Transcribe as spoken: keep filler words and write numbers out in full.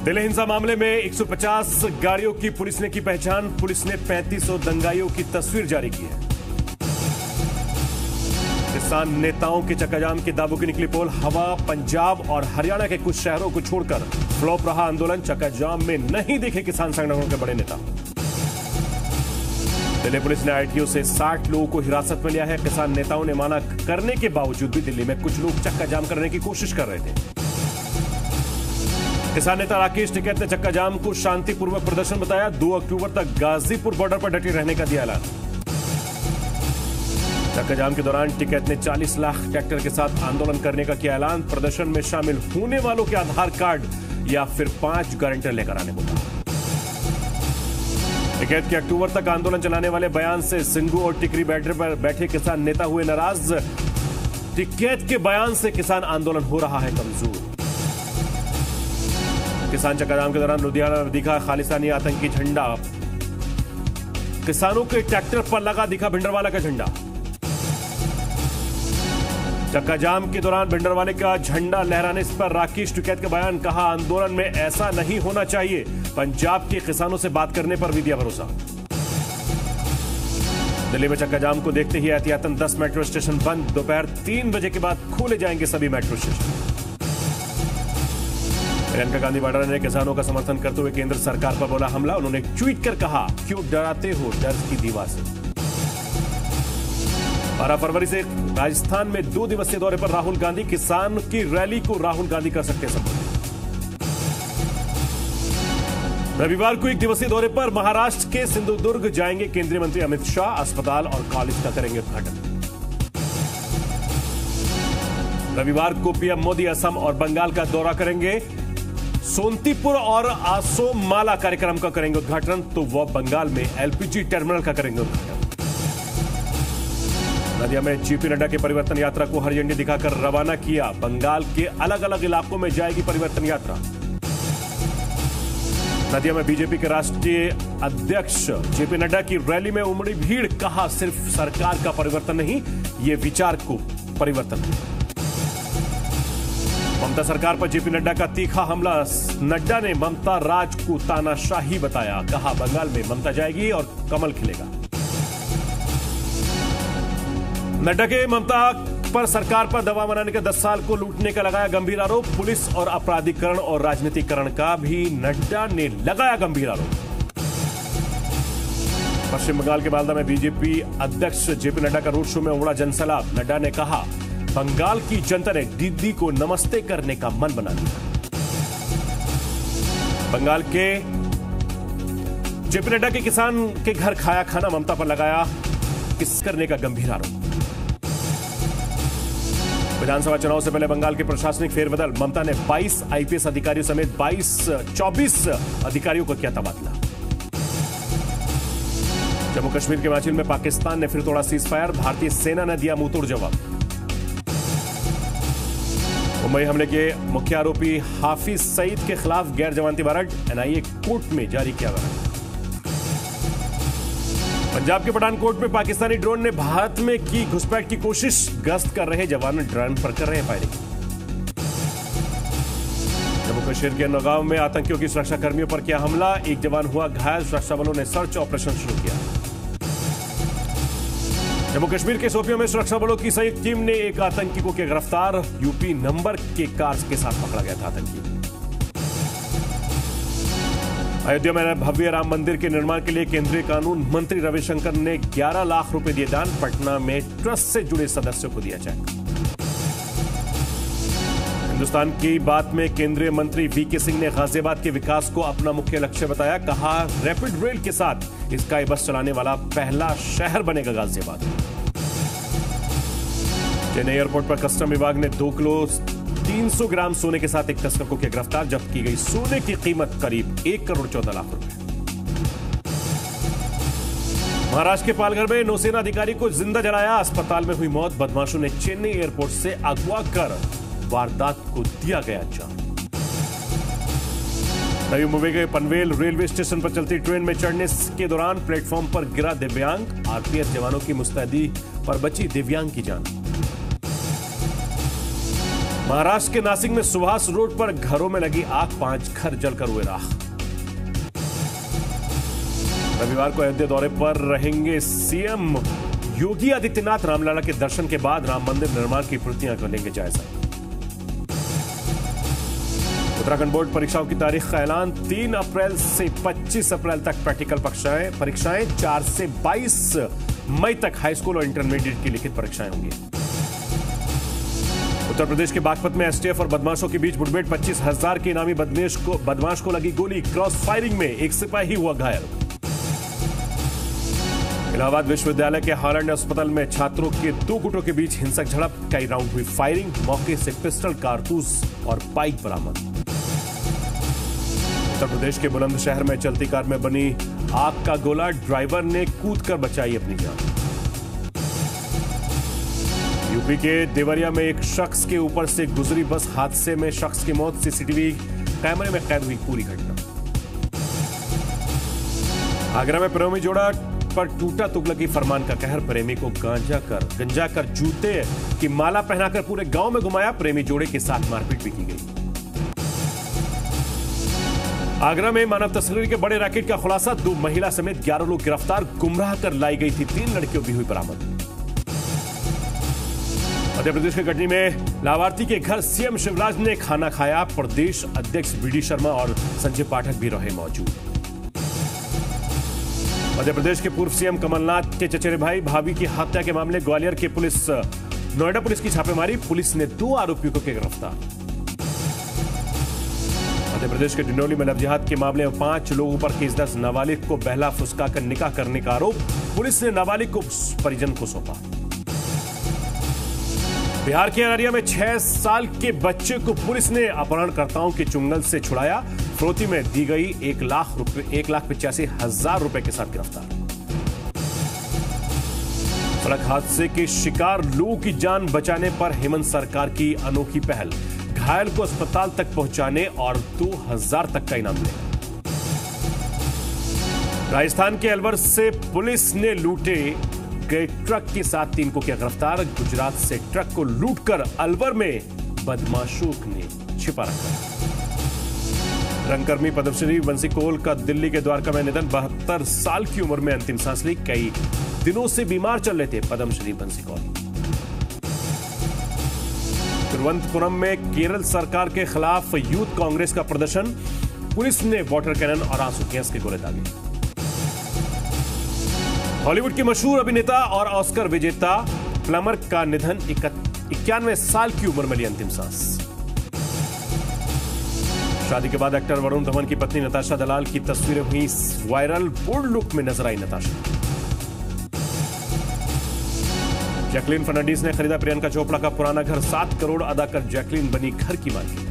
दिल्ली हिंसा मामले में एक सौ पचास गाड़ियों की पुलिस ने की पहचान। पुलिस ने पैंतीस सौ दंगाइयों की तस्वीर जारी की है। किसान नेताओं के चक्काजाम के दावों की निकली पोल। हवा पंजाब और हरियाणा के कुछ शहरों को छोड़कर फ्लॉप रहा आंदोलन। चक्काजाम में नहीं दिखे किसान संगठनों के बड़े नेता। दिल्ली पुलिस ने आईटीओ से साठ लोगों को हिरासत में लिया है। किसान नेताओं ने माना करने के बावजूद भी दिल्ली में कुछ लोग चक्काजाम करने की कोशिश कर रहे थे। किसान नेता राकेश टिकैत ने चक्काजाम को शांतिपूर्वक प्रदर्शन बताया। दो अक्टूबर तक गाजीपुर बॉर्डर पर डटे रहने का दिया ऐलान। चक्काजाम के दौरान टिकैत ने चालीस लाख ट्रैक्टर के साथ आंदोलन करने का किया ऐलान। प्रदर्शन में शामिल होने वालों के आधार कार्ड या फिर पांच गारंटर लेकर आने को कहा। टिकैत के अक्टूबर तक आंदोलन चलाने वाले बयान से सिंघू और टिकरी बैठे पर बैठे किसान नेता हुए नाराज। टिकैत के बयान से किसान आंदोलन हो रहा है कमजोर। किसान चक्काजाम के दौरान लुधियाना में दिखा खालिस्तानी आतंकी झंडा। किसानों के ट्रैक्टर पर लगा दिखा भिंडरवाला का झंडा। चक्काजाम के दौरान भिंडरवाले का झंडा लहराने पर राकेश टिकैत का बयान। कहा आंदोलन में ऐसा नहीं होना चाहिए। पंजाब के किसानों से बात करने पर भी दिया भरोसा। दिल्ली में चक्काजाम को देखते ही एहतियातन दस मेट्रो स्टेशन बंद। दोपहर तीन बजे के बाद खोले जाएंगे सभी मेट्रो स्टेशन। प्रियंका गांधी वाड्रा ने किसानों का समर्थन करते हुए केंद्र सरकार पर बोला हमला। उन्होंने ट्वीट कर कहा क्यों डराते हो डर की दीवार से। बारह फरवरी से राजस्थान में दो दिवसीय दौरे पर राहुल गांधी। किसान की रैली को राहुल गांधी कर सकते संबोधित। रविवार को एक दिवसीय दौरे पर महाराष्ट्र के सिंधुदुर्ग जाएंगे केंद्रीय मंत्री अमित शाह। अस्पताल और कॉलेज का करेंगे उद्घाटन। रविवार को पीएम मोदी असम और बंगाल का दौरा करेंगे। सोनतीपुर और आसोमाला कार्यक्रम का करेंगे उद्घाटन। तो वह बंगाल में एलपीजी टर्मिनल का करेंगे उद्घाटन। नदिया में जेपी नड्डा की परिवर्तन यात्रा को हरी झंडी दिखाकर रवाना किया। बंगाल के अलग अलग इलाकों में जाएगी परिवर्तन यात्रा। नदिया में बीजेपी के राष्ट्रीय अध्यक्ष जेपी नड्डा की रैली में उमड़ी भीड़। कहा सिर्फ सरकार का परिवर्तन नहीं, ये विचार को परिवर्तन है। ममता सरकार पर जेपी नड्डा का तीखा हमला। नड्डा ने ममता राज को तानाशाही बताया। कहा बंगाल में ममता जाएगी और कमल खिलेगा। नड्डा के ममता पर सरकार पर दबाव बनाने के दस साल को लूटने का लगाया गंभीर आरोप। पुलिस और अपराधीकरण और राजनीतिकरण का भी नड्डा ने लगाया गंभीर आरोप। पश्चिम बंगाल के मालदा में बीजेपी अध्यक्ष जेपी नड्डा का रोड शो में उमड़ा जनसैलाब। नड्डा ने कहा बंगाल की जनता ने दीदी को नमस्ते करने का मन बना लिया। बंगाल के जेपी नड्डा के किसान के घर खाया खाना ममता पर लगाया किस करने का गंभीर आरोप। विधानसभा चुनाव से पहले बंगाल के प्रशासनिक फेरबदल। ममता ने बाईस आईपीएस अधिकारियों समेत बाईस चौबीस अधिकारियों को किया तबादला। जम्मू कश्मीर के हिमाचल में पाकिस्तान ने फिर तोड़ा सीज फायर। भारतीय सेना ने दिया मुंहतोड़ जवाब। मुंबई हमले के मुख्य आरोपी हाफिज सईद के खिलाफ गैर जमानती वारंट। एनआईए कोर्ट में जारी किया वारंट। पंजाब के पठानकोट में पाकिस्तानी ड्रोन ने भारत में की घुसपैठ की कोशिश। गश्त कर रहे जवान ड्रोन पर कर रहे फायरिंग। जम्मू कश्मीर के नौगांव में आतंकियों की सुरक्षा कर्मियों पर किया हमला। एक जवान हुआ घायल। सुरक्षा बलों ने सर्च ऑपरेशन शुरू किया। जम्मू कश्मीर के शोपियां में सुरक्षा बलों की संयुक्त टीम ने एक आतंकी को किया गिरफ्तार। यूपी नंबर के कार के साथ पकड़ा गया था आतंकी। अयोध्या में भव्य राम मंदिर के निर्माण के लिए केंद्रीय कानून मंत्री रविशंकर ने ग्यारह लाख रुपए दिए दान। पटना में ट्रस्ट से जुड़े सदस्यों को दिया चेक। हिंदुस्तान की बात में केंद्रीय मंत्री वीके सिंह ने गाजियाबाद के विकास को अपना मुख्य लक्ष्य बताया। कहा रैपिड रेल के साथ स्काई बस चलाने वाला पहला शहर बनेगा गाजियाबाद। चेन्नई एयरपोर्ट पर कस्टम विभाग ने दो किलो तीन सौ ग्राम सोने के साथ एक तस्कर को किया गिरफ्तार। जब्त की गई सोने की कीमत करीब एक करोड़ चौदह लाख रुपए। महाराष्ट्र के पालघर में नौसेना अधिकारी को जिंदा जलाया। अस्पताल में हुई मौत। बदमाशों ने चेन्नई एयरपोर्ट से अगवा कर वारदात को दिया गया अंजाम। नवी मुंबई के पनवेल रेलवे स्टेशन पर चलती ट्रेन में चढ़ने के दौरान प्लेटफॉर्म पर गिरा दिव्यांग। आरपीएफ जवानों की मुस्तैदी पर बची दिव्यांग की जान। महाराष्ट्र के नासिक में सुभाष रोड पर घरों में लगी आग, पांच घर जलकर हुए राख। रविवार को अयोध्या दौरे पर रहेंगे सीएम योगी आदित्यनाथ। रामलला के दर्शन के बाद राम मंदिर निर्माण की प्रक्रिया को लेंगे जायजा। उत्तराखंड बोर्ड परीक्षाओं की तारीख का ऐलान, तीन अप्रैल से पच्चीस अप्रैल तक प्रैक्टिकल परीक्षाएं परीक्षाएं चार से बाईस मई तक हाई स्कूल और इंटरमीडिएट की लिखित परीक्षाएं होंगी। उत्तर प्रदेश के बागपत में एसटीएफ और बदमाशों के बीच मुठभेड़, पच्चीस हजार के इनामी बदमाश को बदमाश को लगी गोली, क्रॉस फायरिंग में एक सिपाही हुआ घायल। इलाहाबाद विश्वविद्यालय के हॉलैंड अस्पताल में छात्रों के दो गुटों के बीच हिंसक झड़प, कई राउंड हुई फायरिंग, मौके से पिस्टल, कारतूस और बाइक बरामद। उत्तर प्रदेश के बुलंदशहर में चलती कार में बनी आग का गोला, ड्राइवर ने कूदकर बचाई अपनी जान। यूपी के देवरिया में एक शख्स के ऊपर से गुजरी बस हादसे में शख्स की मौत, सीसीटीवी कैमरे में कैद हुई पूरी घटना। आगरा में प्रेमी जोड़ा पर टूटा तुगलकी फरमान का कहर, प्रेमी को गांजा कर गंजा कर जूते की माला पहनाकर पूरे गांव में घुमाया, प्रेमी जोड़े के साथ मारपीट भी की गई। आगरा में मानव तस्करी के बड़े रैकेट का खुलासा, दो महिला समेत ग्यारह लोग गिरफ्तार, गुमराह कर लाई गई थी, तीन लड़कियों भी हुई बरामद। मध्य प्रदेश के कटनी में लाभार्थी के घर सीएम शिवराज ने खाना खाया, प्रदेश अध्यक्ष बीडी शर्मा और संजय पाठक भी रहे मौजूद। मध्य प्रदेश के पूर्व सीएम कमलनाथ के चचेरे भाई भाभी की हत्या के मामले, ग्वालियर के पुलिस नोएडा पुलिस की छापेमारी, पुलिस ने दो आरोपियों को किया गिरफ्तार। मध्य प्रदेश के डिंडोली में लव जिहाद के मामले में पांच लोगों पर केस दर्ज, नाबालिग को बहला फुसका कर निकाह करने का आरोप, पुलिस ने नाबालिग को परिजन को सौंपा। बिहार के अररिया में छह साल के बच्चे को पुलिस ने अपहरणकर्ताओं के चुंगल से छुड़ाया, फिरौती में दी गई एक लाख रुपए एक लाख पिचासी हजार रुपए के साथ गिरफ्तार। सड़क हादसे के शिकार लोगों की जान बचाने पर हेमंत सरकार की अनोखी पहल, घायल को अस्पताल तक पहुंचाने और दो हजार तक का इनाम मिलेगा। राजस्थान के अलवर से पुलिस ने लूटे गए ट्रक के साथ तीन को किया गिरफ्तार, गुजरात से ट्रक को लूटकर अलवर में बदमाशों ने छिपा रखा। रंगकर्मी पद्मश्री बंसी कोल का दिल्ली के द्वारका में निधन, बहत्तर साल की उम्र में अंतिम सांस ली, कई दिनों से बीमार चल रहे थे पद्मश्री बंसी कोल। तिरुवनंतपुरम में केरल सरकार के खिलाफ यूथ कांग्रेस का प्रदर्शन, पुलिस ने वाटर कैनन और आंसू गैस के गोले दागे। हॉलीवुड के मशहूर अभिनेता और ऑस्कर विजेता प्लमर का निधन, इक्यानवे साल की उम्र में ली अंतिम सांस। शादी के बाद एक्टर वरुण धवन की पत्नी नताशा दलाल की तस्वीरें हुई वायरल, बोल्ड लुक में नजर आई नताशा। जैकलीन फर्नांडीज ने खरीदा प्रियंका चोपड़ा का पुराना घर, सात करोड़ अदा कर जैकलीन बनी घर की मालिक।